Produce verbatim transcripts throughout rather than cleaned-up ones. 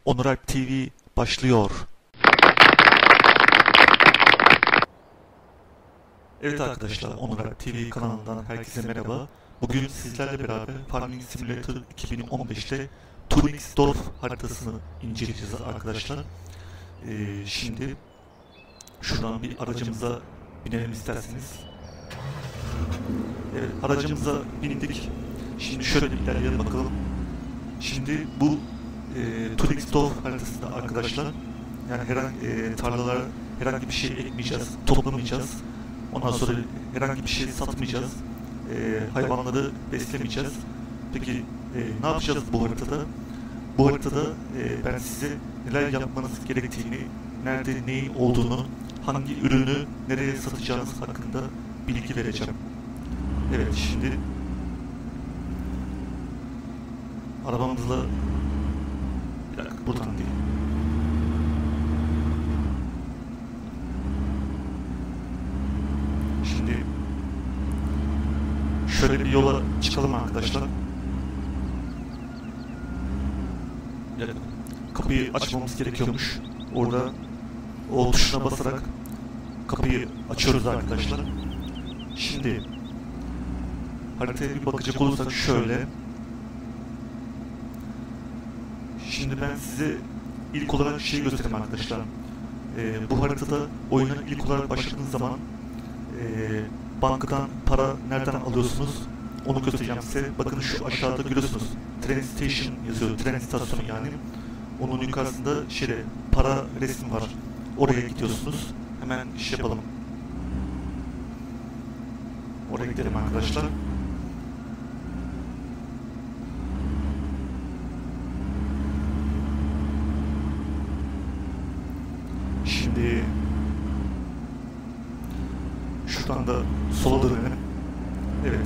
Onur Alp T V başlıyor. Evet arkadaşlar, Onur Alp T V kanalından herkese merhaba. Bugün sizlerle beraber Farming Simulator iki bin on beş'te Turixdorf haritasını inceleyeceğiz arkadaşlar. Ee, şimdi şuradan bir aracımıza binelim isterseniz. Evet, aracımıza bindik. Şimdi şöyle bir ilerleyelim bakalım. Şimdi bu e, Turixdorf haritasında arkadaşlar, yani herhangi e, tarlalara herhangi bir şey ekmeyeceğiz, toplamayacağız. Ondan sonra herhangi bir şey satmayacağız. E, hayvanları beslemeyeceğiz. Peki e, ne yapacağız bu haritada? Bu haritada e, ben size neler yapmanız gerektiğini, nerede neyin olduğunu, hangi ürünü nereye satacağınız hakkında bilgi vereceğim. Evet, şimdi arabamızla bir dakika, buradan değil. Şimdi şöyle bir yola çıkalım arkadaşlar. Kapıyı açmamız gerekiyormuş. Orada o tuşuna basarak kapıyı açıyoruz arkadaşlar. Şimdi haritaya bir bakacak olursak şöyle. Şimdi ben size ilk olarak şey göstereyim arkadaşlar. Ee, bu haritada oyuna ilk olarak başladığınız zaman e, bankadan para nereden alıyorsunuz onu göstereceğim size. Bakın şu aşağıda görüyorsunuz. Train Station yazıyor. Tren istasyonu yani. Onun yukarısında şeyde para resmi var. Oraya gidiyorsunuz. Hemen iş yapalım. Oraya gidelim arkadaşlar. Şimdi şuradan da sola dönelim. Evet.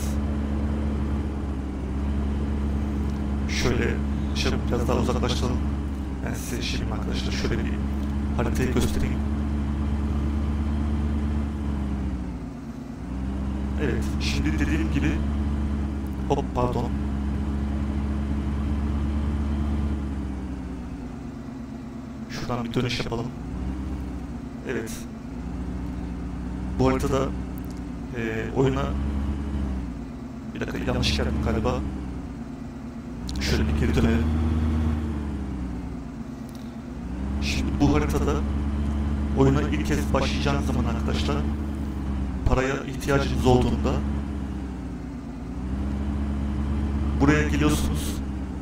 Şöyle şey biraz daha uzaklaştıralım. Ben size şey yapayım arkadaşlar. Şöyle bir haritayı göstereyim. Evet. Şimdi dediğim gibi hop pardon. Şuradan bir dönüş yapalım. Evet. Bu haritada e, oyuna bir dakika yanlış geldim galiba. Şöyle bir geri dönelim. Şimdi bu haritada oyuna ilk kez başlayacağınız zaman arkadaşlar, paraya ihtiyacınız olduğunda buraya geliyorsunuz.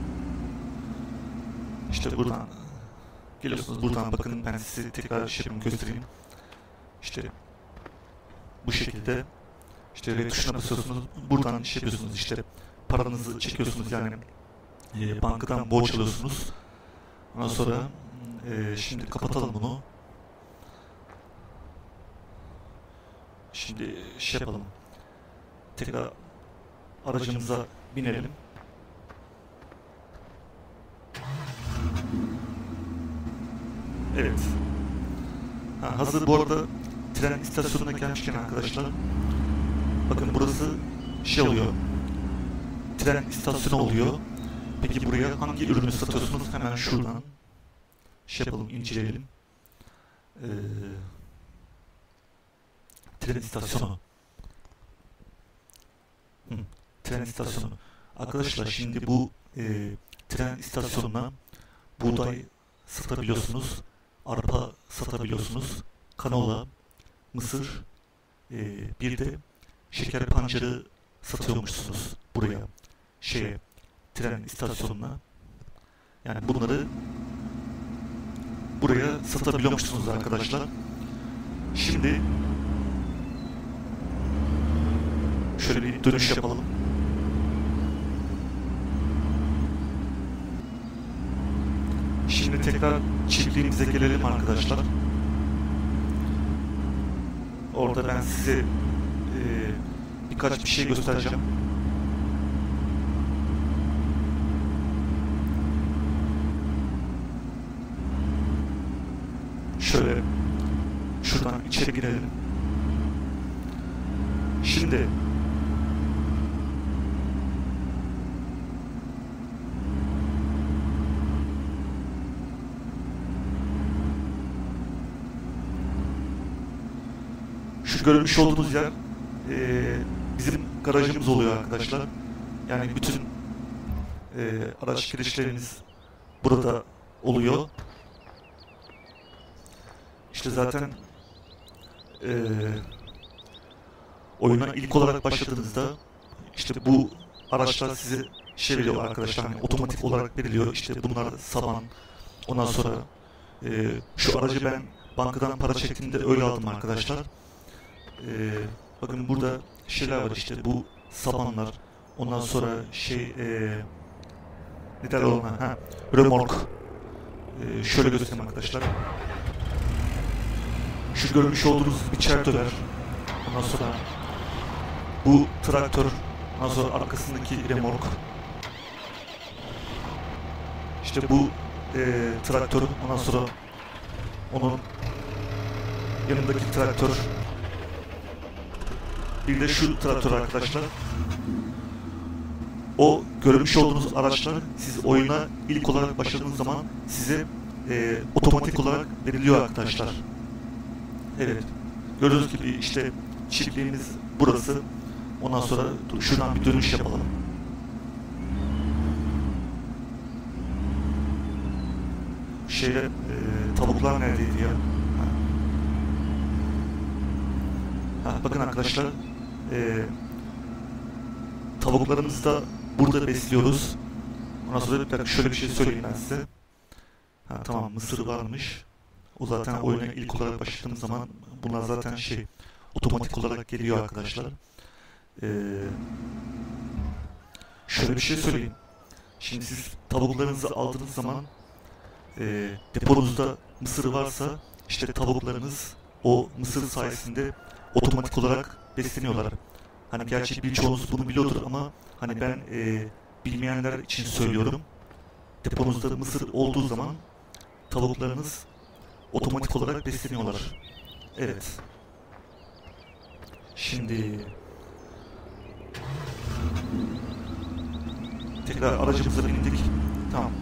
İşte buradan geliyorsunuz. Buradan bakın, ben size tekrar şey göstereyim. İşte bu şekilde işte R tuşuna basıyorsunuz. Buradan şey yapıyorsunuz, işte paranızı çekiyorsunuz, yani e, bankadan borç alıyorsunuz. Ondan sonra e, şimdi kapatalım bunu. Şimdi şey yapalım. Tekrar aracımıza binelim. Evet. Ha, hazır bu arada tren istasyonuna gelmişken arkadaşlar, bakın burası şey oluyor. Tren istasyonu oluyor. Peki buraya hangi ürünü satıyorsunuz? Hemen şuradan şey yapalım, inceleyelim. Ee, tren istasyonu. Hı, tren istasyonu. Arkadaşlar şimdi bu e, tren istasyonuna buğday satabiliyorsunuz. Arpa satabiliyorsunuz. Kanola, mısır, e, bir de şeker pancarı satıyormuşsunuz buraya. Şeye, tren istasyonuna. Yani bunları buraya satabiliyormuşsunuz arkadaşlar. Şimdi şöyle bir dönüş yapalım. Şimdi tekrar çiftliğimize gelelim arkadaşlar. Orada ben size e, birkaç bir şey göstereceğim. Şöyle şuradan içeri girelim. Şimdi Şu görmüş olduğunuz yer e, bizim garajımız oluyor arkadaşlar. Yani bütün e, araç girişlerimiz burada oluyor. İşte zaten e, oyuna ilk olarak başladığınızda işte bu araçlar size şey veriyor arkadaşlar, hani otomatik olarak veriliyor. İşte bunlar saban. Ondan sonra e, şu aracı ben bankadan para çektiğimde öyle aldım arkadaşlar. E, bakın burada şeyler var, işte bu sabanlar. Ondan sonra şey e, ne derler ona? Ha, römork. E, şöyle göstereyim arkadaşlar. Şu görmüş olduğunuz biçer döver. Ondan sonra bu traktör. Ondan sonra arkasındaki remork. İşte bu e, traktör. Ondan sonra onun yanındaki traktör. Bir de şu traktör arkadaşlar. O görmüş olduğunuz araçlar siz oyuna ilk olarak başladığınız zaman size e, otomatik olarak veriliyor arkadaşlar. Evet. Gördüğünüz gibi işte çiftliğimiz burası. Ondan sonra dur, şuradan bir dönüş yapalım. Şeyle e, tavuklar neredeydi ya? Ha. Ha, bakın arkadaşlar, e, tavuklarımızı da burada besliyoruz. Ondan sonra bir dakika şöyle bir şey söyleyeyim ben size. Ha, tamam, mısır varmış. O zaten oyuna ilk olarak başladığımız zaman bunlar zaten şey otomatik olarak geliyor arkadaşlar. Ee, şöyle bir şey söyleyeyim. Şimdi siz tavuklarınızı aldığınız zaman e, deponuzda mısır varsa işte tavuklarınız o mısır sayesinde otomatik olarak besleniyorlar. Hani gerçi birçoğunuz bunu biliyordur ama hani ben e, bilmeyenler için söylüyorum. Deponuzda mısır olduğu zaman tavuklarınız otomatik olarak besleniyorlar. Evet. Şimdi tekrar aracımıza bindik. Tamam.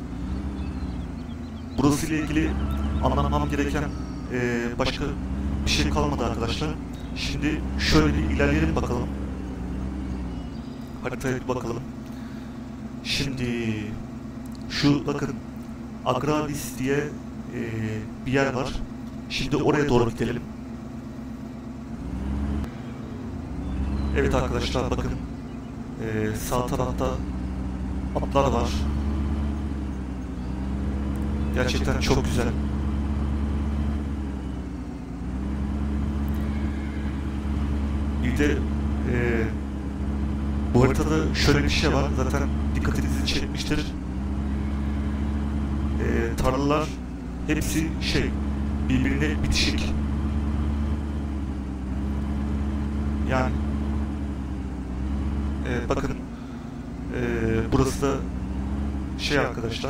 Burası ile ilgili anlatmam gereken e, başka bir şey kalmadı arkadaşlar. Şimdi şöyle bir ilerleyelim bakalım. Haritaya bir bakalım. Şimdi şu bakın Agravis diye e, bir yer var. Şimdi oraya doğru gidelim. Evet arkadaşlar bakın e, sağ tarafta atlar var. Gerçekten çok güzel. Bir de e, bu haritada şöyle bir şey var. Zaten dikkatinizi çekmiştir. E, tarlalar hepsi şey birbirine bitişik. Yani e, bakın e, burası da şey arkadaşlar.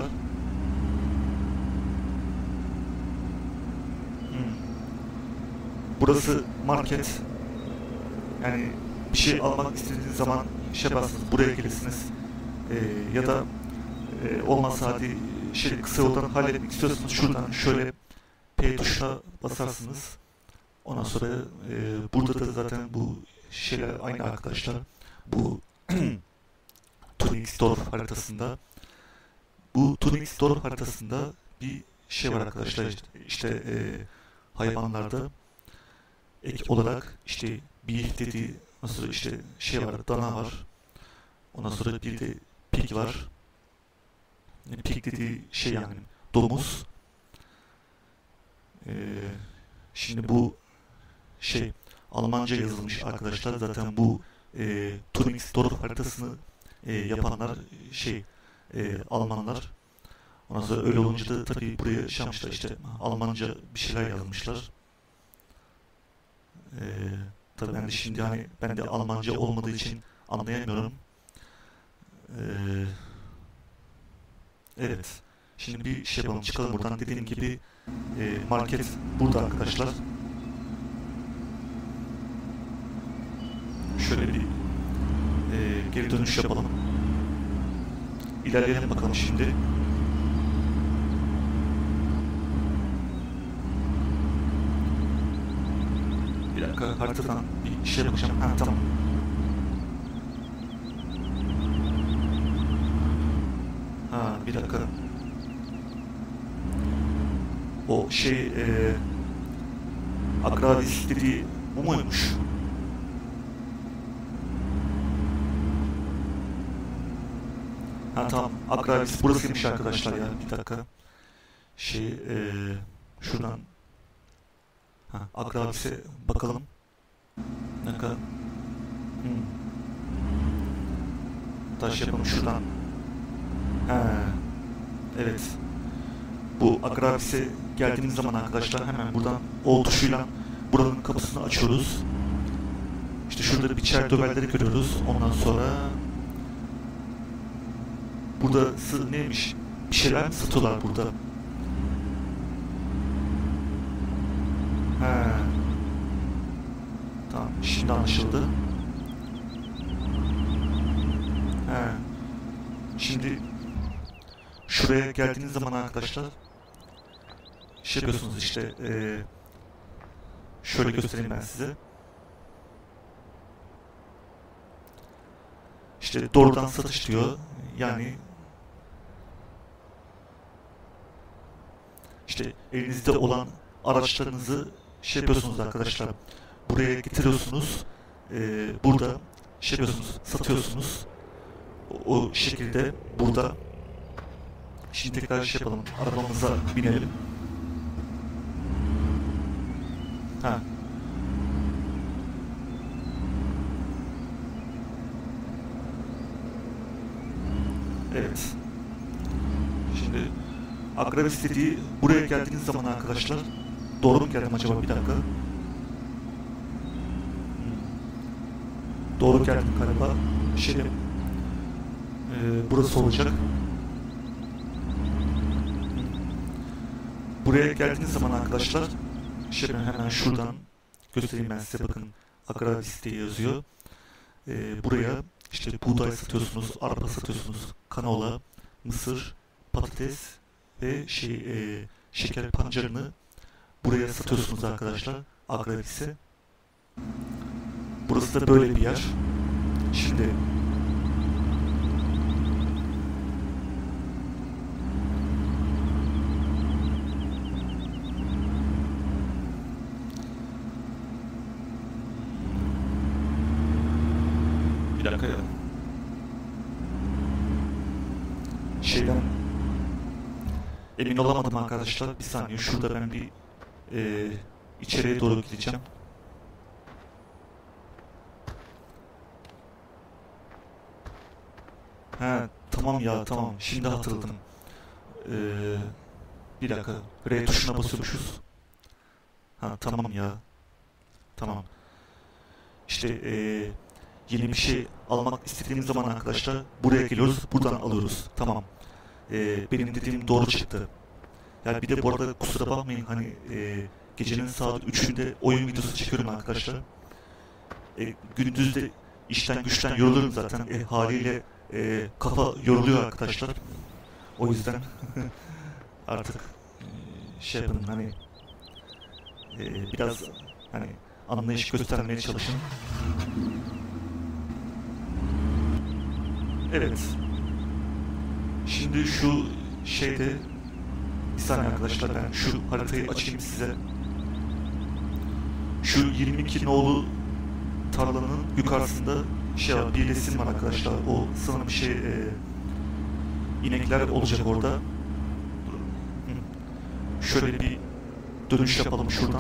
Hmm. Burası market. Yani bir şey almak istediğiniz zaman şey yaparsınız, buraya gelirsiniz. E, ya da e, olmazsa hadi şey kısa yoldan halletmek istiyorsanız şuradan şöyle P tuşuna basarsınız. Ondan sonra e, burada da zaten bu şeyler aynı arkadaşlar. Bu Tuning Store haritasında bu Tuning Store haritasında bir şey var arkadaşlar, işte, işte e, hayvanlarda ek olarak işte beef dediği, nasıl işte şey var, dana var. Ondan sonra bir de pig var. Yani pig dediği şey yani domuz. Ee, şimdi bu şey Almanca yazılmış arkadaşlar. Zaten bu e, Turing Store haritasını e, yapanlar şey e, Almanlar. Ondan sonra öyle olunca da tabii buraya şey yapmışlar, işte Almanca bir şeyler yazmışlar. Ee, tabii ben de şimdi hani ben de Almanca olmadığı için anlayamıyorum. Ee, evet. Şimdi bir şey yapalım, çıkalım buradan. Dediğim gibi e, market burada arkadaşlar. Şöyle bir e, geri dönüş yapalım. İlerleyelim bakalım şimdi. Bir dakika. dakika, haritadan bir şeye bakacağım. Ha, tamam. Ha, bir dakika. O şey e, Agravis dediği bu muymuş? Ha tamam, Agravis burasıymış arkadaşlar ya. Bir dakika. Şey e, şuradan ha, Agravis'e bakalım. Ne kadar? Hmm. Taş yapalım şuradan. He, evet. Bu Agravis'e geldiğimiz zaman arkadaşlar hemen buradan O tuşuyla buranın kapısını açıyoruz. İşte şurada biçer döverleri görüyoruz. Ondan sonra burada neymiş? Bir şeyler mi satıyorlar burada? He. Tamam, şimdi anlaşıldı. He. Şimdi şuraya geldiğiniz zaman arkadaşlar şey yapıyorsunuz işte e, şöyle göstereyim ben size. İşte doğrudan satış diyor. Yani işte elinizde olan araçlarınızı şey yapıyorsunuz arkadaşlar. Buraya getiriyorsunuz. E, burada şey yapıyorsunuz, satıyorsunuz. O, o şekilde burada. Şimdi tekrar şey yapalım. Arabamıza binelim. Ha. Evet. Şimdi Agravis dediği buraya geldiğiniz zaman arkadaşlar, doğru mu geldim acaba, bir dakika. Hmm. Doğru geldim galiba. Şey, e, burası olacak. Buraya geldiğiniz zaman arkadaşlar, şey hemen şuradan göstereyim ben size, bakın Agravis diye yazıyor. Ee, buraya işte buğday satıyorsunuz, arpa satıyorsunuz, kanola, mısır, patates ve şey e, şeker pancarını buraya satıyorsunuz arkadaşlar, Agravis'e. Burası da böyle bir yer. Şimdi bir dakika ya. Şeyden emin olamadım arkadaşlar. Bir saniye, şurada ben bir e, içeriye doğru gideceğim. He tamam ya, tamam, şimdi hatırladım. Ee, bir dakika, R tuşuna basıyormuşuz. Ha tamam ya. Tamam. İşte e, yeni bir şey almak istediğimiz zaman arkadaşlar buraya geliyoruz, buradan alıyoruz. Tamam. E, benim dediğim doğru çıktı. Yani bir de bu arada kusura bakmayın, hani e, gecenin saat üçünde oyun videosu çekiyorum arkadaşlar. E, gündüz de işten güçten yorulurum zaten. E, haliyle e, kafa yoruluyor arkadaşlar. O yüzden artık e, şey yapın, hani e, biraz hani anlayış göstermeye çalışın. Evet. Şimdi şu şeyde bir saniye arkadaşlar, ben şu haritayı açayım size. Şu yirmi iki nolu tarlanın yukarısında şey var, bir resim var arkadaşlar. O sanırım şey e, inekler olacak orada. Hı. Şöyle bir dönüş yapalım şuradan.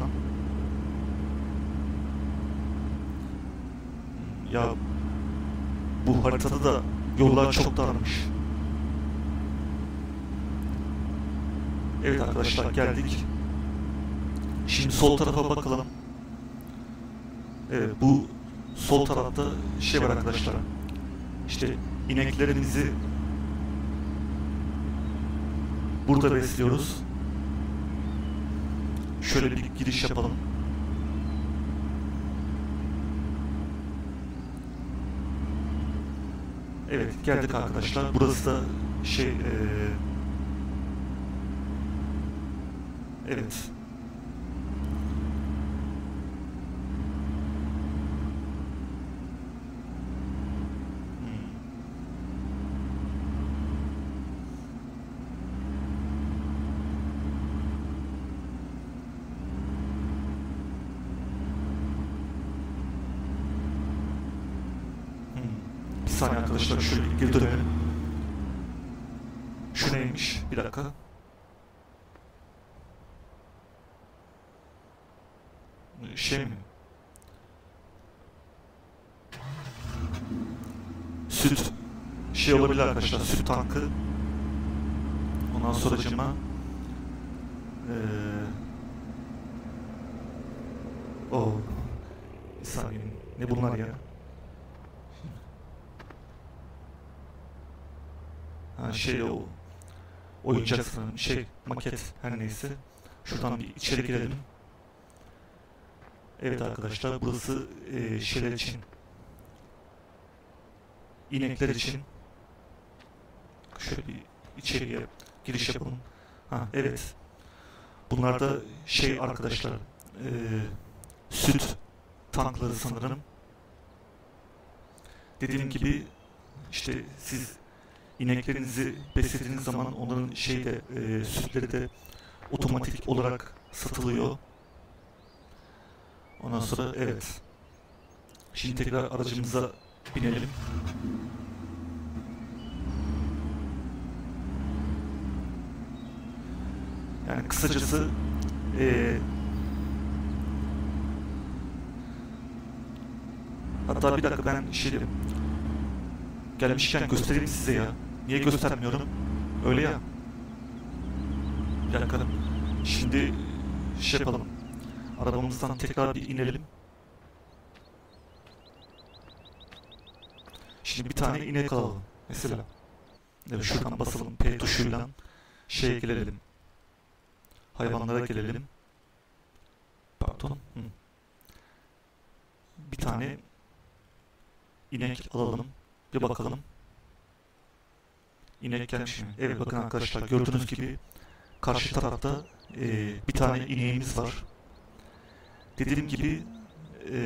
Ya bu haritada da yollar çok darmış. Evet arkadaşlar, geldik. Şimdi sol tarafa bakalım. Evet, bu sol tarafta şey var arkadaşlar. İşte ineklerimizi burada besliyoruz. Şöyle bir giriş yapalım. Evet, geldik arkadaşlar. Burası da şey ee... evet. saniye arkadaşlar, şöyle geri dönelim. Şu neymiş? Bir dakika. Şey mi? Süt. Şey olabilir arkadaşlar, süt tankı. Ondan sonracığıma ee, o bir saniye, ne bunlar ya? Ha, şey o oyuncak sanırım, şey maket, her neyse. Şuradan bir içeri girelim. Evet arkadaşlar, burası e, şeyler için, inekler için. Şöyle bir içeriye giriş yapalım. Ha, evet. Bunlar da şey arkadaşlar, e, süt tankları sanırım. Dediğim gibi işte siz ineklerinizi beslediğiniz zaman onların şeyde e, sütleri de otomatik olarak satılıyor. Ondan sonra evet. Şimdi tekrar aracımıza binelim. Yani kısacası ee, hatta bir dakika, ben şey dedim, gelmişken göstereyim size ya. Niye göstermiyorum? Öyle ya. Bir dakika. Şimdi şey yapalım. Arabamızdan tekrar bir inelim. Şimdi bir tane inek alalım. Mesela. Evet, şuradan basalım P tuşuyla. Şeye gelelim. Hayvanlara gelelim. Pardon. Hı. Bir tane inek alalım. Bir bakalım. İnek gelmiş mi? Evet, bakın arkadaşlar, gördüğünüz gibi karşı tarafta e, bir tane ineğimiz var. Dediğim gibi e,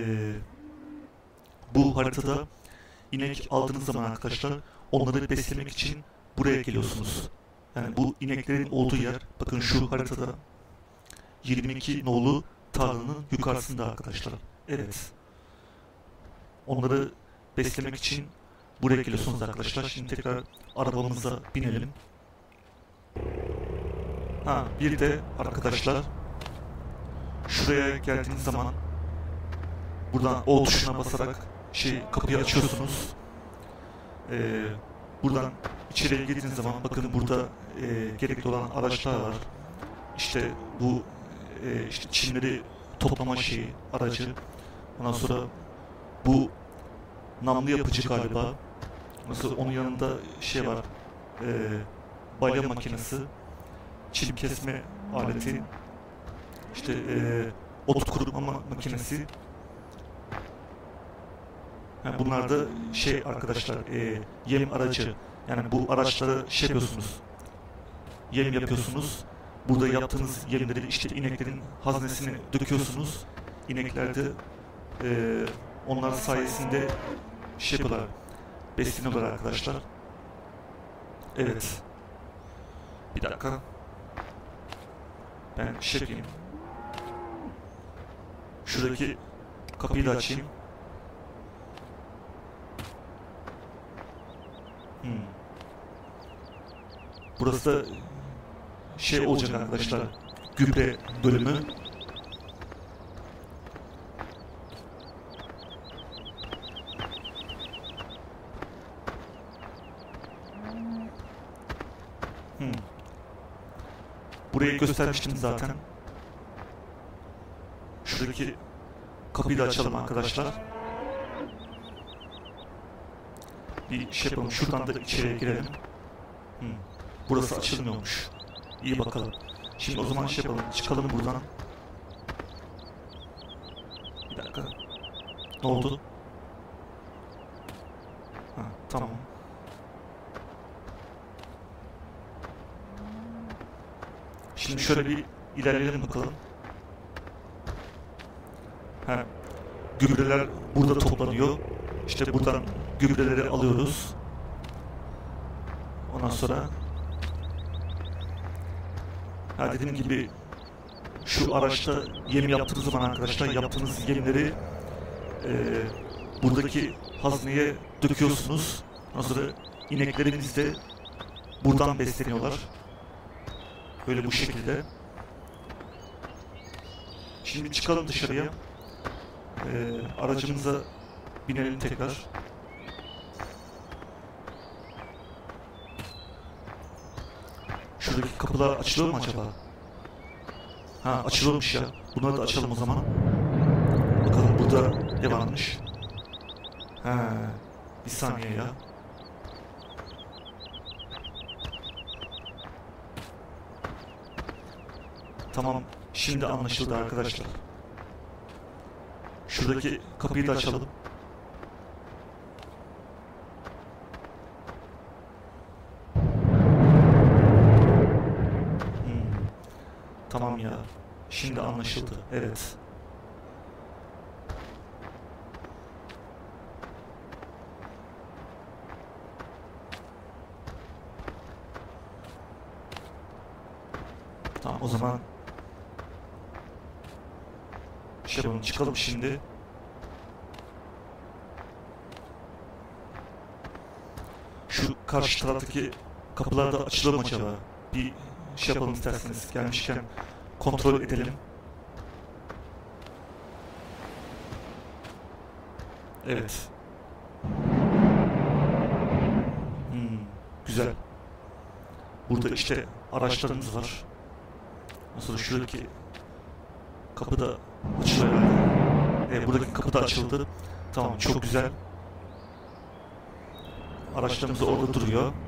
bu haritada inek aldığınız zaman arkadaşlar, onları beslemek için buraya geliyorsunuz. Yani bu ineklerin olduğu yer, bakın şu haritada yirmi iki nolu tarlanın yukarısında arkadaşlar. Evet. Onları beslemek için buraya geliyorsunuz arkadaşlar. Şimdi tekrar arabamıza binelim. Ha, bir de arkadaşlar, şuraya geldiğiniz zaman buradan O tuşuna basarak şey kapıyı açıyorsunuz. Ee, buradan içeriye girdiğiniz zaman bakın burada e, gerekli olan araçlar var. İşte bu e, işte çimleri toplama şeyi, aracı. Ondan sonra bu namlu yapıcı galiba. Nasıl, onun yanında şey var. E, balya makinesi, çim kesme aleti, işte e, ot kurutma makinesi. Yani bunlar da şey arkadaşlar, e, yem aracı. Yani bu araçlara şey yapıyorsunuz, yem yapıyorsunuz. Burada yaptığınız yemleri işte ineklerin haznesine döküyorsunuz. İnekler de e, onlar sayesinde şey yapıyorlar, besleniyorlar arkadaşlar. Evet. Bir dakika. Ben şey yapayım. Şuradaki kapıyı da açayım. Hmm. Burası da şey olacak arkadaşlar, gübre bölümü. Hmm. Burayı göstermiştim zaten. Şuradaki kapıyı da açalım arkadaşlar. Bir şey yapalım, şuradan da içeriye girelim. Hmm. Burası açılmıyormuş. İyi bakalım. Şimdi o zaman şey yapalım, çıkalım buradan. Bir dakika. Ne oldu? Ha, tamam. Şimdi şöyle bir ilerleyelim bakalım. Ha, gübreler burada toplanıyor. İşte buradan gübreleri alıyoruz. Ondan sonra ha, dediğim gibi şu araçta yem yaptığınız zaman arkadaşlar, yaptığınız yemleri e, buradaki hazneye döküyorsunuz. Ondan sonra ineklerimiz de buradan besleniyorlar. Böyle bu şekilde. Şimdi çıkalım dışarıya. Ee, aracımıza binelim tekrar. Şuradaki kapılar açılıyor mu acaba? Ha, açılıyormuş ya. Bunları da açalım o zaman. Bakalım burada ne varmış. Ha, bir saniye ya. Tamam, şimdi anlaşıldı arkadaşlar. Şuradaki kapıyı da açalım. Hmm. Tamam ya, şimdi anlaşıldı. Evet. Tamam, o zaman şey yapalım, çıkalım şimdi. Şu karşı taraftaki kapılar da açılır mı acaba? Bir şey yapalım isterseniz. Gelmişken kontrol edelim. Evet. Hmm, güzel. Burada işte araçlarımız var. Nasıl şuradaki kapı da açılıyor herhalde. E, buradaki kapı da açıldı. Tamam, çok güzel. Araçlarımız orada duruyor. Hmm.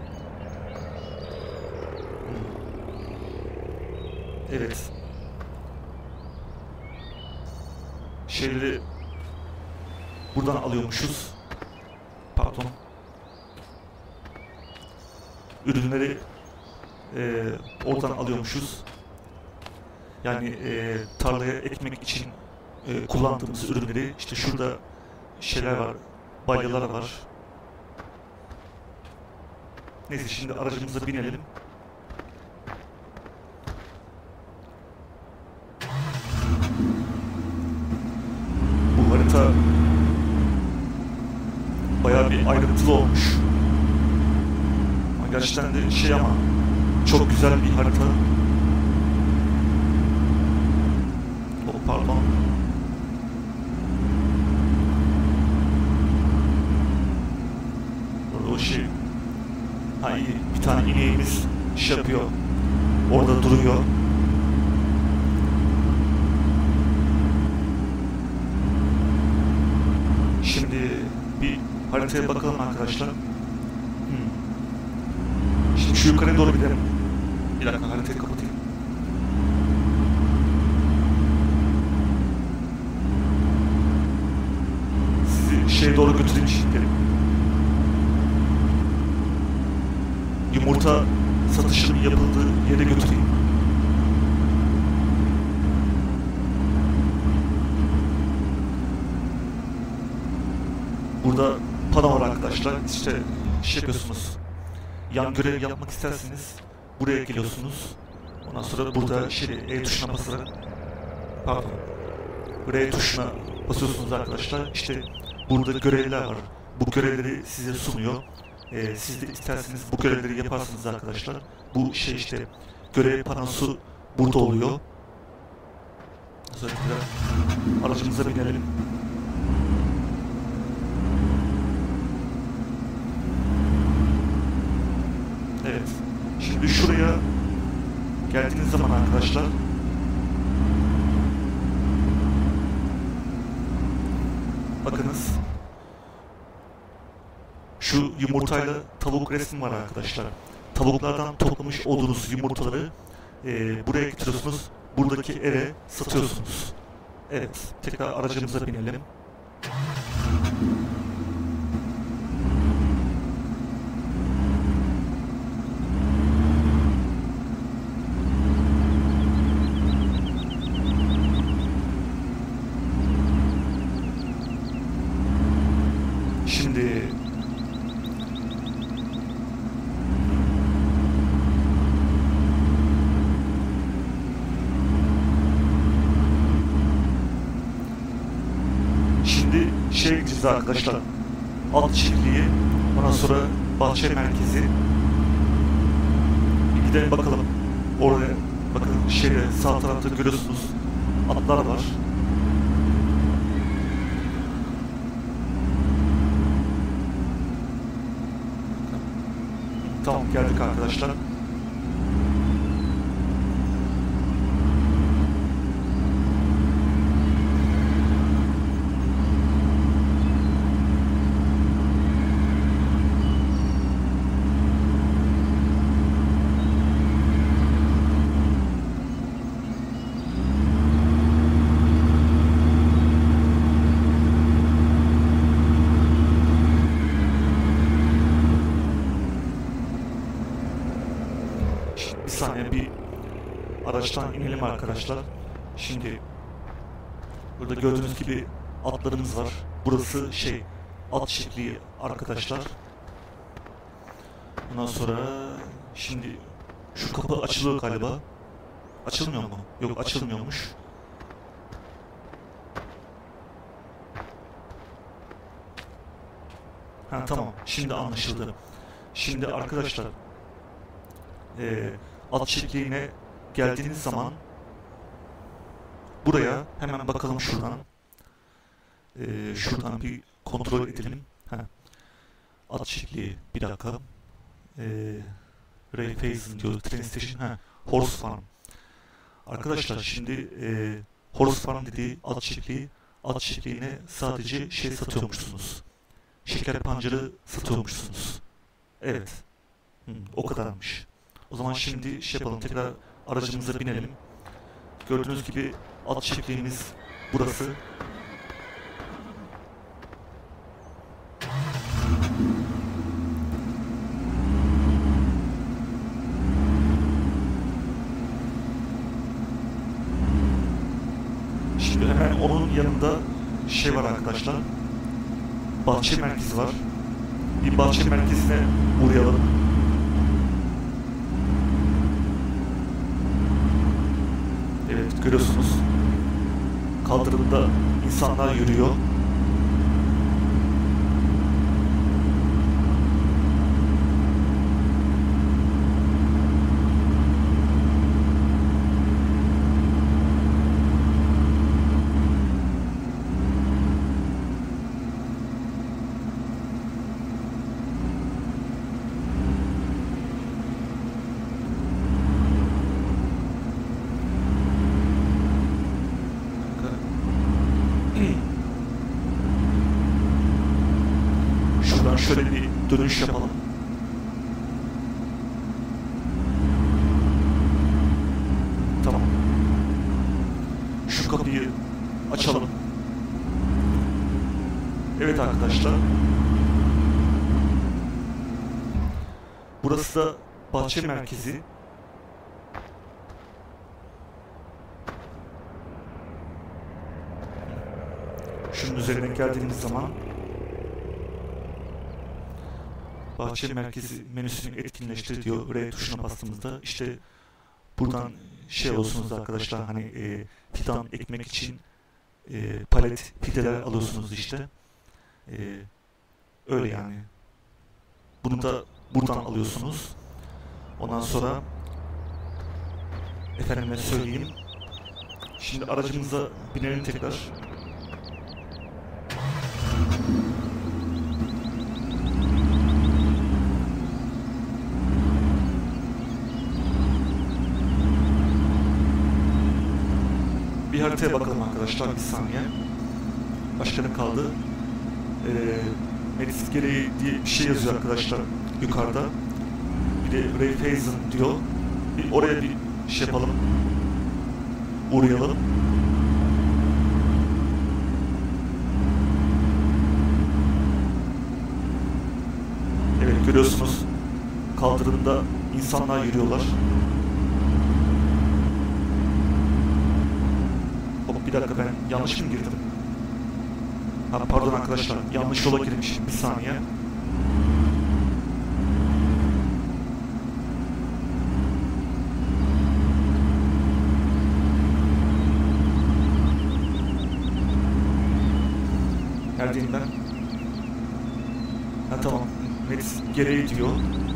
Evet. Şeyleri buradan alıyormuşuz. Pardon. Ürünleri e, oradan alıyormuşuz. Yani e, tarlaya ekmek için e, kullandığımız ürünleri, işte şurada şeyler var, balyalar var. Neyse, şimdi aracımıza binelim. Bu harita bayağı bir ayrıntılı olmuş. Ama gerçekten de şey, ama çok güzel bir harita. Oh, pardon. Orada o şey. Ha, iyi. Bir tane ineğimiz şey yapıyor. Orada duruyor. Şimdi bir haritaya bakalım arkadaşlar. Hmm. Şimdi şu yukarıya doğru gidelim. Bir dakika, haritayı kapatayım. Sizi şeye doğru götüreyim şimdi. Yumurta satışının yapıldığı yere götüreyim. Burada pano var arkadaşlar. İşte şey yapıyorsunuz. Yan görev yapmak isterseniz buraya geliyorsunuz. Ondan sonra burada şey, E tuşuna basarak, pardon, R tuşuna basıyorsunuz arkadaşlar. İşte burada görevler var. Bu görevleri size sunuyor. Ee, siz de isterseniz bu görevleri yaparsınız arkadaşlar. Bu şey işte, görev panosu burada oluyor. Özellikle aracımıza binelim. Evet. Şimdi şuraya geldiğiniz zaman arkadaşlar, bakınız, şu yumurtayla tavuk resmi var arkadaşlar. Tavuklardan toplamış olduğunuz yumurtaları e, buraya getiriyorsunuz. Buradaki eve satıyorsunuz. Evet, tekrar aracımıza binelim. Şimdi Şimdi şeye gideceğiz arkadaşlar. At çiftliği, ondan sonra bahçe merkezi. Bir gidelim bakalım. Oraya bakın, şeyde sağ tarafta görüyorsunuz atlar var. Tamam, geldik arkadaşlar. Bir saniye, bir araçtan inelim arkadaşlar. Şimdi burada gördüğünüz gibi atlarımız var. Burası şey, at çiftliği arkadaşlar. Ondan sonra şimdi şu kapı açılıyor galiba. Açılmıyor mu? Yok, açılmıyormuş. Ha tamam, şimdi anlaşıldı. Şimdi arkadaşlar e, at çiftliğine geldiğiniz zaman buraya hemen bakalım şuradan. E, şuradan bir kontrol edelim. Ha. At çiftliği, bir dakika. E, Ray Faison diyor, train station. Ha. Horse Farm. Arkadaşlar şimdi e, Horse Farm dediği at çiftliği, at çiftliğine sadece şey satıyormuşsunuz. Şeker pancarı satıyormuşsunuz. Evet. Hı, o kadarmış. O zaman şimdi şey yapalım, tekrar aracımıza binelim. Gördüğünüz gibi at çiftliğimiz burası. Şimdi hemen onun yanında şey var arkadaşlar. Bahçe merkezi var. Bir bahçe merkezine uğrayalım. Evet, görüyorsunuz. Kaldırımda insanlar yürüyor. Şuradan şöyle bir dönüş yapalım. Tamam. Şu kapıyı açalım. Evet arkadaşlar. Burası da bahçe merkezi. Şunun üzerine geldiğimiz zaman bahçe merkezi menüsünü etkinleştir diyor. R tuşuna bastığımızda işte buradan şey alıyorsunuz arkadaşlar, hani e, fidan ekmek için e, palet fideler alıyorsunuz işte. E, öyle yani. Bunu da buradan alıyorsunuz. Ondan sonra efendime söyleyeyim. Şimdi aracımıza binelim tekrar. Bir haritaya bakalım arkadaşlar, bir saniye. Başka ne kaldı? Ee, Metis gereği diye bir şey yazıyor arkadaşlar yukarıda. Bir de Ray Faison diyor. Bir oraya bir şey yapalım. Uğrayalım. Evet, görüyorsunuz. Kaldırımda insanlar yürüyorlar. Bir dakika, ben yanlış mı girdim? Ha, pardon arkadaşlar, yanlış yola girmişim, bir saniye. Neredeyim ben? Ha tamam. Metis gereği diyor.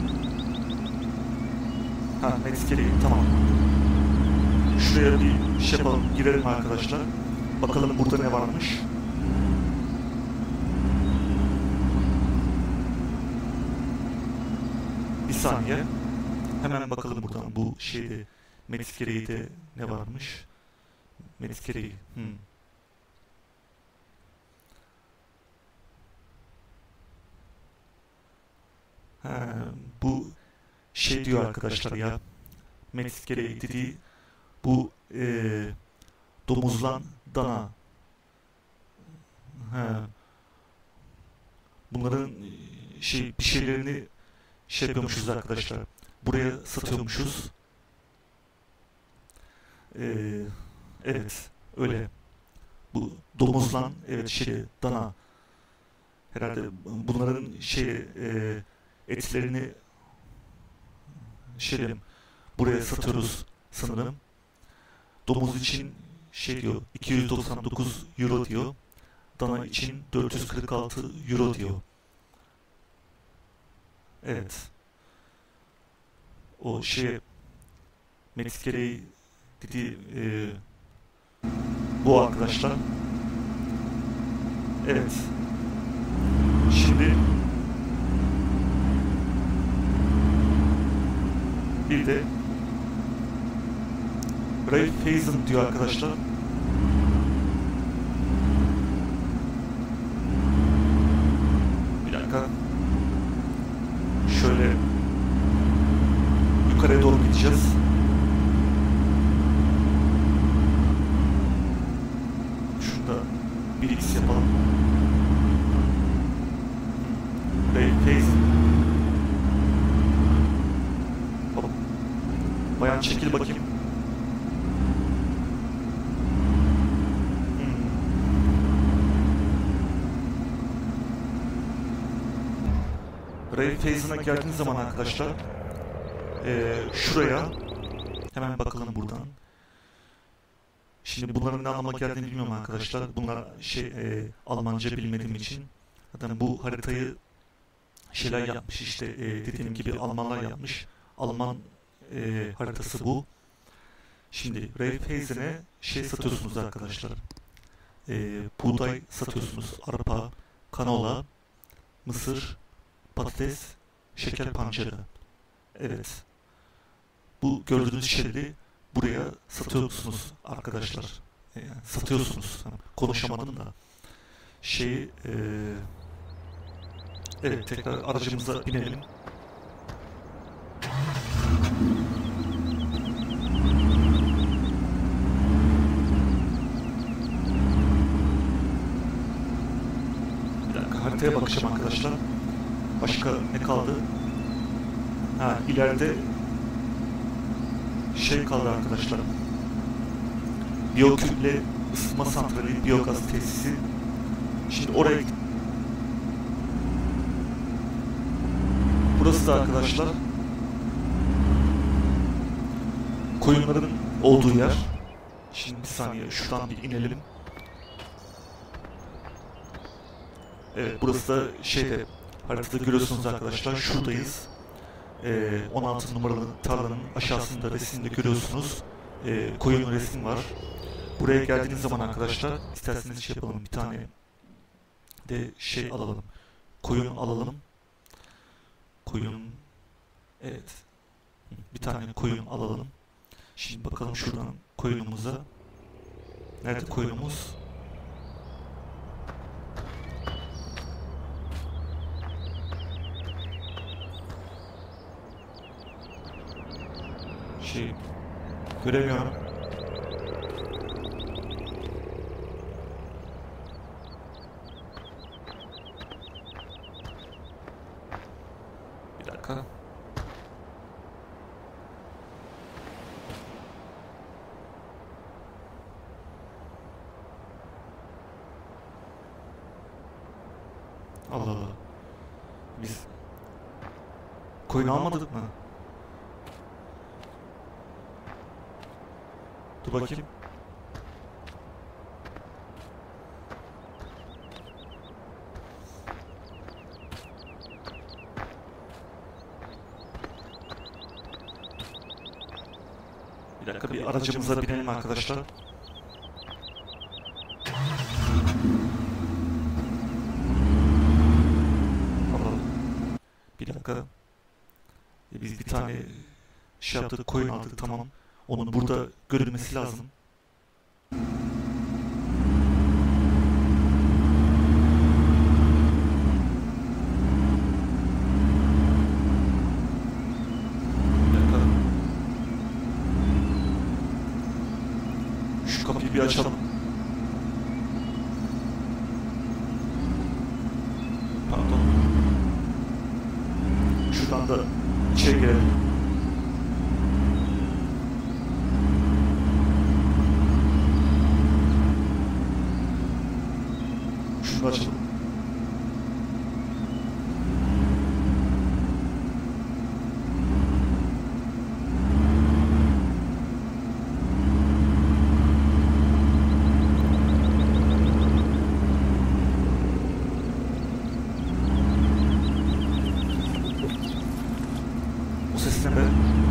Ha Metis gereği tamam. Şuraya bir şey yapalım. Girelim arkadaşlar. Bakalım burada ne varmış. Bir saniye. Hemen bakalım buradan bu şeyde Metis gereği de ne varmış. Metis gereği. Hmm. Ha, bu şey diyor arkadaşlar ya. Metis gereği dediği bu e, domuzlan dana. Ha, bunların şey bir şeylerini şey yapıyormuşuz arkadaşlar. Buraya satıyormuşuz. Ee, evet öyle. Bu domuzlan evet şey dana. Herhalde bunların şey e, etlerini şey diyelim, buraya satıyoruz sanırım. Domuz için şey diyor iki yüz doksan dokuz euro diyor. Dana için dört yüz kırk altı euro diyor. Evet. O şey Metis gereği dediği e, bu arkadaşlar. Evet. Şimdi bir de Ralph Hazen diyor arkadaşlar. Bir dakika. Şöyle yukarıya doğru gideceğiz. Şurada bir X yapalım. Ralph Hazen. Hop. Bayan çekil bakayım. Ralph Hazen'a geldiğiniz zaman arkadaşlar e, şuraya hemen bakalım buradan. Şimdi bunların ne anlama geldiğini bilmiyorum arkadaşlar. Bunlar şey e, Almanca bilmediğim için. Zaten bu haritayı şeyler yapmış işte e, dediğim gibi Almanlar yapmış. Alman e, haritası bu. Şimdi Ralph Hazen'e şey satıyorsunuz arkadaşlar. E, buğday satıyorsunuz. Arpa, kanola, mısır, patates, şeker pancarı. Evet. Bu gördüğünüz şeyleri buraya satıyorsunuz arkadaşlar. Yani satıyorsunuz. Konuşamadım da. Şeyi e, evet tekrar aracımıza binelim. Bir dakika haritaya bakacağım arkadaşlar. Başka ne kaldı? Ha ileride şey kaldı arkadaşlar. Biyokütle ısıtma santrali, biyogaz tesisi. Şimdi oraya burası da arkadaşlar koyunların olduğu yer. Şimdi bir saniye şuradan bir inelim. Evet burası da şeyde haritada görüyorsunuz arkadaşlar. Şuradayız. Ee, on altı numaralı tarlanın aşağısında resimde görüyorsunuz. Ee, koyun resmi var. Buraya geldiğiniz zaman arkadaşlar isterseniz şey yapalım, bir tane de şey alalım. Koyun alalım. Koyun evet. Bir tane koyun alalım. Şimdi bakalım şuradan koyunumuza. Nerede koyunumuz? Şey göremiyorum. Bir dakika. Allah Allah. Biz koyun almadık mı? Dur bakayım. Bir dakika, bir aracımıza binelim arkadaşlar. Alalım. Bir dakika. E, biz bir tane şey yaptık, koyun aldık, tamam. Onun burada görülmesi lazım. Şu kapıyı bir açalım. Pardon. Şuradan da içeri girelim. Şunu açalım. O ses ne be?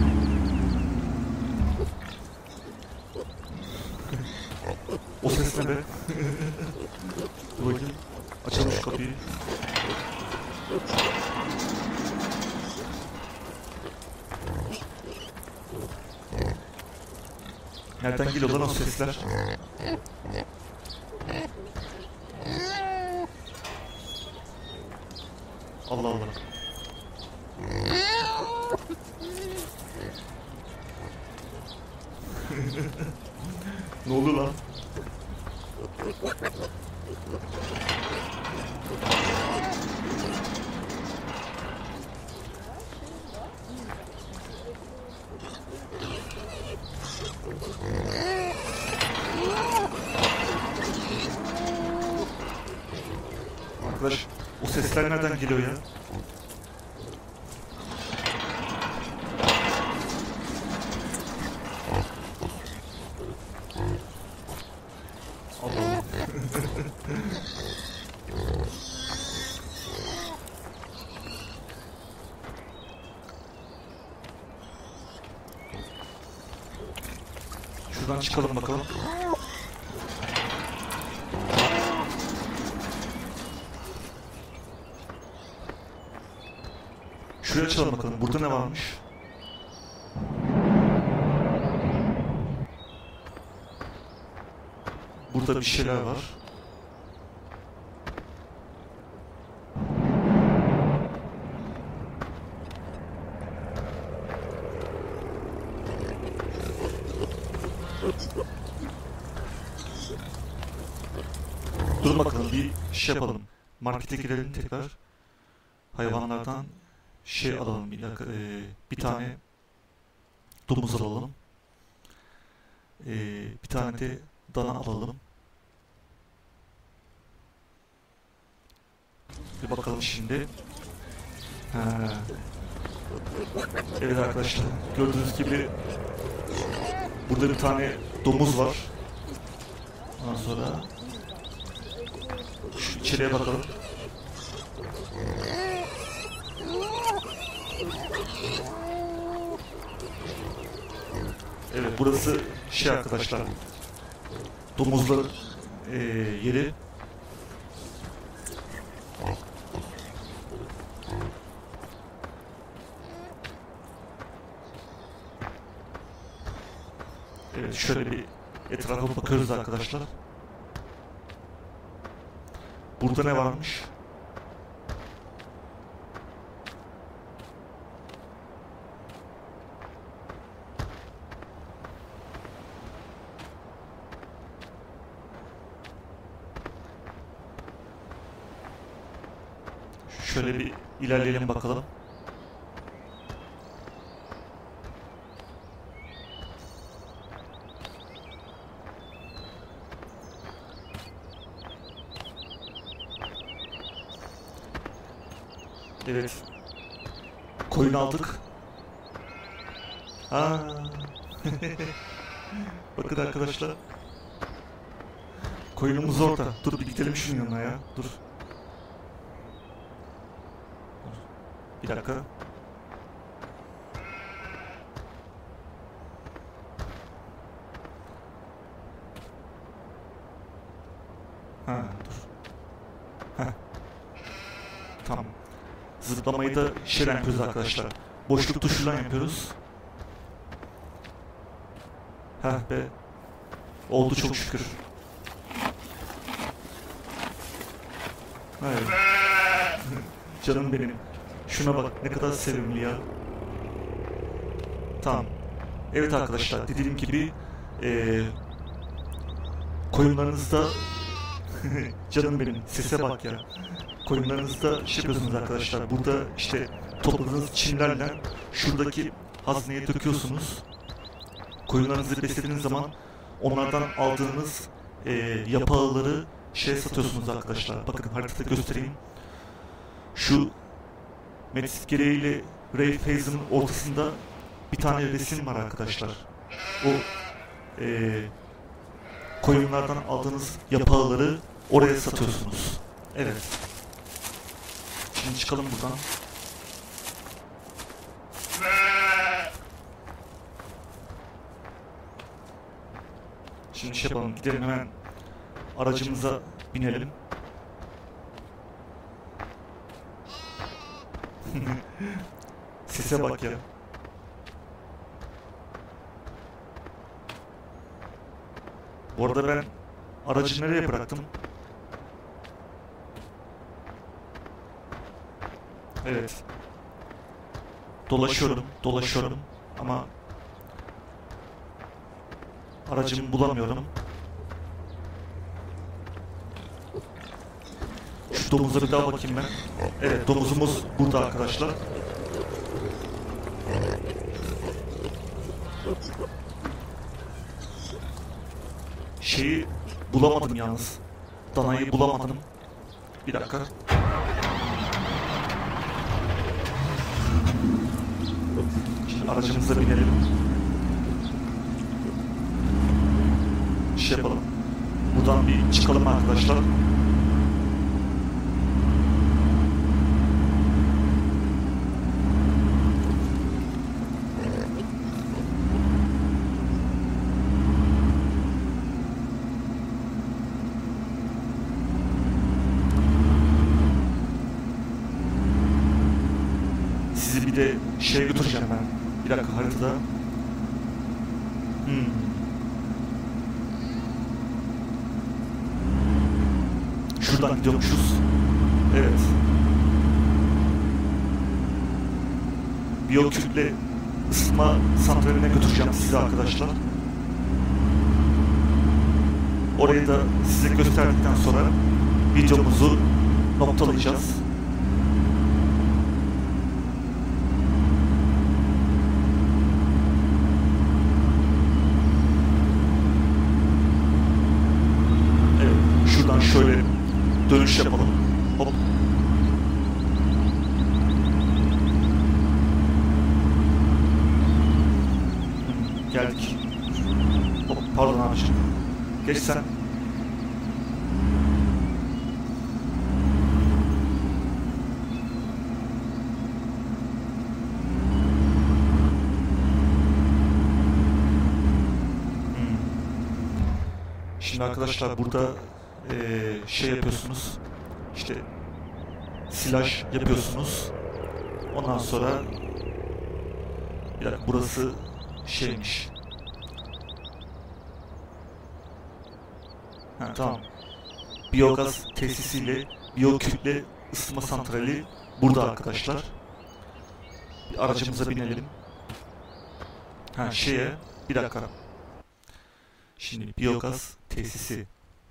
O ses ne be? Dur bakayım. Açalım şu kapıyı. Nereden geliyor lan o sesler? Allah Allah. Ne oldu lan? Arkadaş, o sesler nereden geliyor ya? Allah. Şuradan çıkalım bakalım. Şuraya açalım bakalım. Burada ne varmış? Burada bir şeyler var. Dur bakalım, bir şey yapalım. Markete girelim tekrar. Hayvanlardan şey alalım, bir dakika. Ee, bir tane domuz alalım. Ee, bir tane de dana alalım. Bir bakalım şimdi. Ha. Evet arkadaşlar, gördüğünüz gibi burada bir tane domuz var. Ondan sonra şu içeriye bakalım. Evet, burası şey arkadaşlar, domuzların ee, yeri. Evet, şöyle bir etrafa bakıyoruz arkadaşlar. Burada ne varmış? Şöyle bir ilerleyelim bakalım. Evet. Koyun aldık. Aa. Bakın arkadaşlar. Koyunumuz orada. Dur bir gidelim şunun yanına ya. Dur. Bir dakika. Ha, dur. Heh. Tamam. Zıplamayı da şeyden yapıyoruz arkadaşlar. Boşluk tuşuyla yapıyoruz. Heh be. Oldu çok şükür. Evet. Canım benim. Şuna bak ne kadar sevimli ya. Tamam. Evet arkadaşlar dediğim gibi ee, koyunlarınızda canım benim sese bak ya. Koyunlarınızda şey yapıyorsunuz arkadaşlar. Burada işte topladığınız çimlerle şuradaki hazneye döküyorsunuz. Koyunlarınızı beslediğiniz zaman onlardan aldığınız e, yapı ağları şey satıyorsunuz arkadaşlar. Bakın haritada göstereyim. Şu Metis Gereği ile Ray Phase'ın ortasında bir tane resim var arkadaşlar. O e, koyunlardan aldığınız yapı ağları oraya satıyorsunuz. Evet. Şimdi çıkalım buradan. Şimdi şey yapalım, gidelim hemen aracımıza binelim. Sese bak ya. Bu arada ben aracı nereye bıraktım? Evet. Dolaşıyorum, dolaşıyorum ama aracımı bulamıyorum. Şu domuza bir daha bakayım ben. Evet, domuzumuz burada arkadaşlar. Şeyi bulamadım yalnız. Danayı bulamadım. Bir dakika. Şimdi aracımıza binelim. Şey yapalım. Buradan bir çıkalım arkadaşlar. Sizi bir de şeye götüreceğim ben. Bir dakika haritada. Hmm. Şuradan gidiyormuşuz. Evet. Biyokütle ısıtma santraline götüreceğim sizi arkadaşlar. Orayı da size gösterdikten sonra videomuzu noktalayacağız. Evet, şuradan şöyle dönüş yapalım. Hop. Geldik. Hop, pardon abiciğim. Geç sen. Şimdi arkadaşlar burada ee, şey yapıyorsunuz. İşte silaj yapıyorsunuz. Ondan sonra bir dakika burası şeymiş. Ha, tamam. Biyogaz tesisiyle biyokütle ısıtma santrali burada arkadaşlar. Bir aracımıza binelim. Ha şeye bir dakika. Şimdi biyogaz tesisi.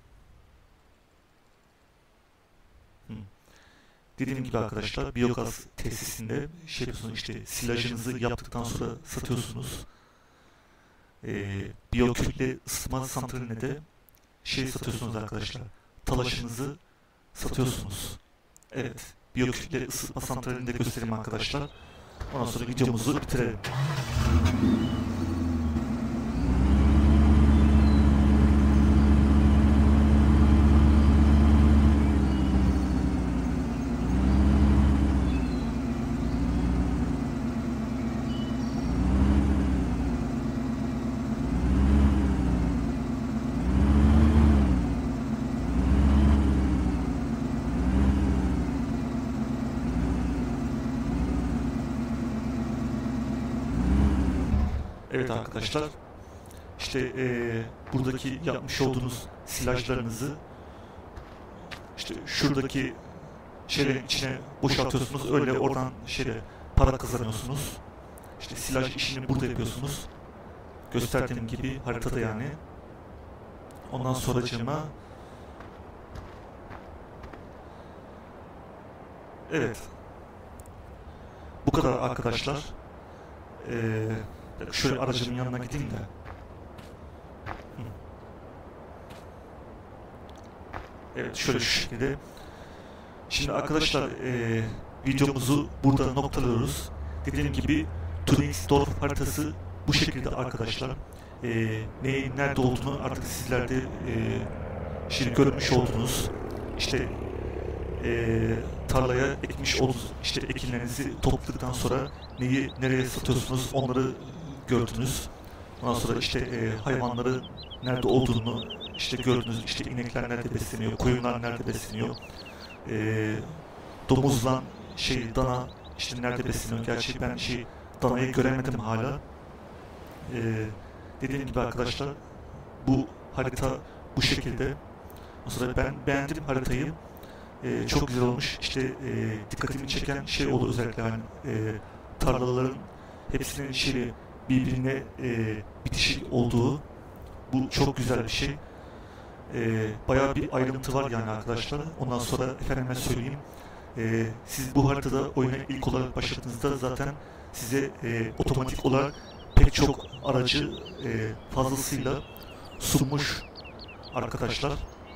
Hmm. Dediğim gibi arkadaşlar biyogaz tesisinde şey yapıyorsunuz işte silajınızı yaptıktan sonra satıyorsunuz. Ee, biyokütle ısıtma santraline de şey satıyorsunuz arkadaşlar. Talaşınızı satıyorsunuz. Evet. Biyokütle ısıtma santralini de göstereyim arkadaşlar. Ondan sonra videomuzu bitirelim. Evet arkadaşlar. İşte e, buradaki yapmış olduğunuz silajlarınızı işte şuradaki şeylerin içine boşaltıyorsunuz. Öyle oradan şeyle para kazanıyorsunuz. İşte silaj işini burada yapıyorsunuz. Gösterdiğim gibi haritada yani. Ondan sonracığıma evet. Bu kadar arkadaşlar. Ee, şöyle aracımın yanına gideyim de. Hı. Evet şöyle şu şekilde. Şimdi arkadaşlar e, videomuzu burada noktalıyoruz. Dediğim gibi Turing-Dorf haritası bu şekilde arkadaşlar. E, neyin nerede olduğunu artık sizler de e, şimdi görmüş oldunuz. İşte e, tarlaya ekmiş olduğunuz işte ekinlerinizi topladıktan sonra neyi nereye satıyorsunuz onları gördünüz. Ondan sonra işte e, hayvanların nerede olduğunu işte gördünüz. İşte inekler nerede besleniyor, koyunlar nerede besleniyor. E, domuzla şey dana işte nerede besleniyor. Gerçi ben şey danayı göremedim hala. E, dediğim gibi arkadaşlar bu harita bu şekilde. O sırada ben beğendim haritayı. E, çok güzel olmuş. İşte e, dikkatimi çeken şey oldu özellikle hani e, tarlaların hepsinin şeyi birbirine e, bitişik olduğu. Bu çok güzel bir şey. E, bayağı bir ayrıntı var yani arkadaşlar. Ondan sonra efendime söyleyeyim. E, siz bu haritada oyuna ilk olarak başladığınızda zaten size e, otomatik olarak pek çok aracı e, fazlasıyla sunmuş arkadaşlar.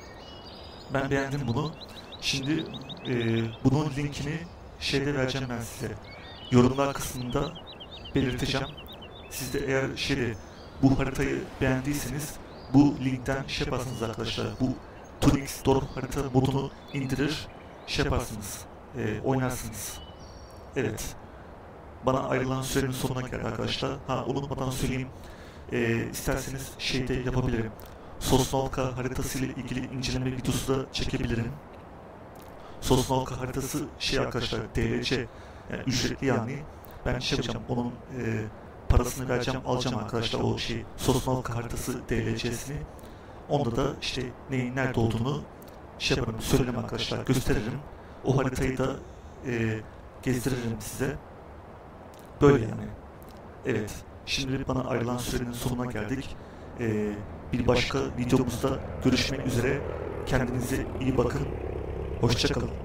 Ben beğendim bunu. Şimdi e, bunun linkini şeyde vereceğim ben size. Yorumlar kısmında belirteceğim. Siz de eğer şeyde bu haritayı beğendiyseniz bu linkten şey yaparsınız arkadaşlar. Bu Turing-Dorf harita modunu indirir, şey yaparsınız, e, oynarsınız. Evet. Bana ayrılan sürenin sonuna geldi arkadaşlar. Ha unutmadan söyleyeyim. E, isterseniz şeyde yapabilirim. Sosnolka haritası ile ilgili inceleme videosu da çekebilirim. Sosnolka haritası şey arkadaşlar D L C yani ücretli yani. Ben şey yapacağım onun e, parasını vereceğim alacağım arkadaşlar o şey Sosnolka haritası D L C'sini. Onda da işte neyin nerede olduğunu şey yaparım söylerim arkadaşlar gösteririm. O haritayı da e, gezdiririm size. Böyle yani. Evet. Şimdi bana ayrılan sürenin sonuna geldik. E, bir başka videomuzda görüşmek üzere. Kendinize iyi bakın. Hoşça kalın.